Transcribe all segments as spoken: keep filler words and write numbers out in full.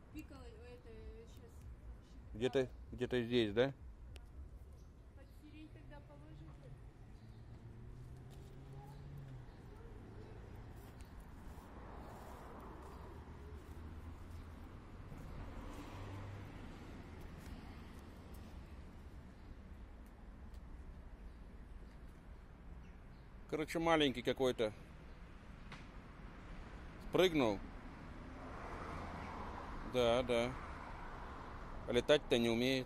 Пикало, это сейчас. Где-то где-то здесь, да? Под сирень тогда положите. Короче, маленький какой-то. Спрыгнул. Да, да. А летать-то не умеет.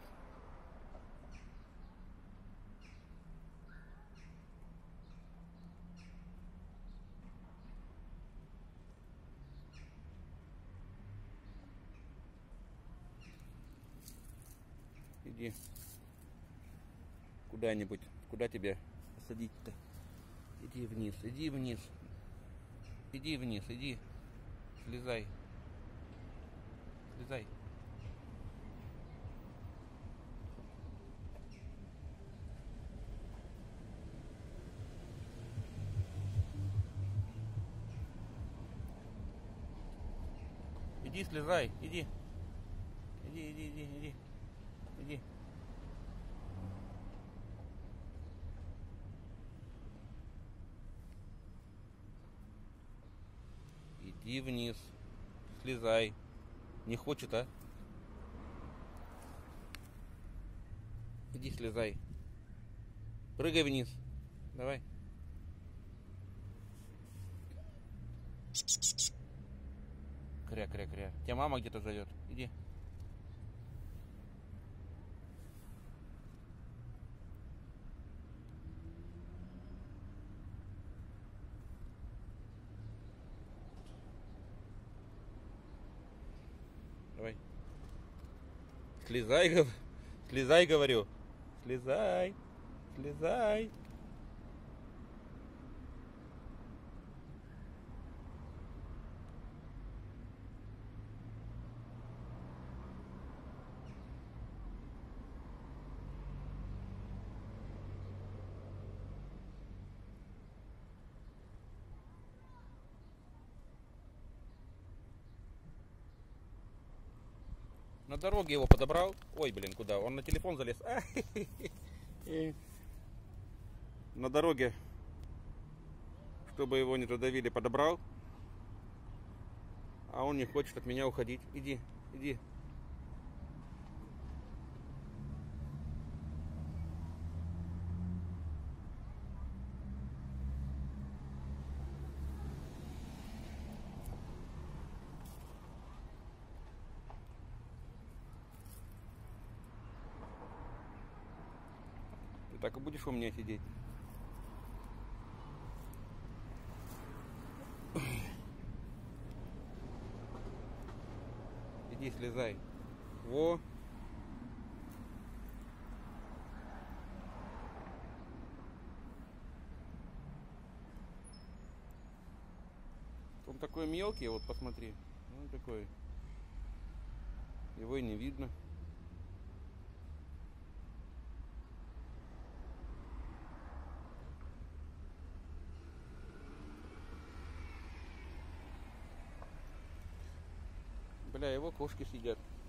Иди куда-нибудь. Куда тебя посадить-то? Иди вниз, иди вниз. Иди вниз, иди. Слезай. Слезай. Иди, слезай, иди. Иди, иди, иди, иди. Иди. Иди вниз. Слезай. Не хочет, а? Иди, слезай. Прыгай вниз. Давай. Кря-кря-кря. Тебя мама где-то зовет. Иди. Давай. Слезай, гов... слезай, говорю. Слезай. Слезай. На дороге его подобрал. Ой, блин, куда? Он на телефон залез. На дороге, чтобы его не задавили, подобрал. А он не хочет от меня уходить. Иди, иди. Ты так и будешь у меня сидеть? Иди, слезай. Во. Он такой мелкий, вот посмотри. Он такой. Его и не видно. Бля, его кошки сидят.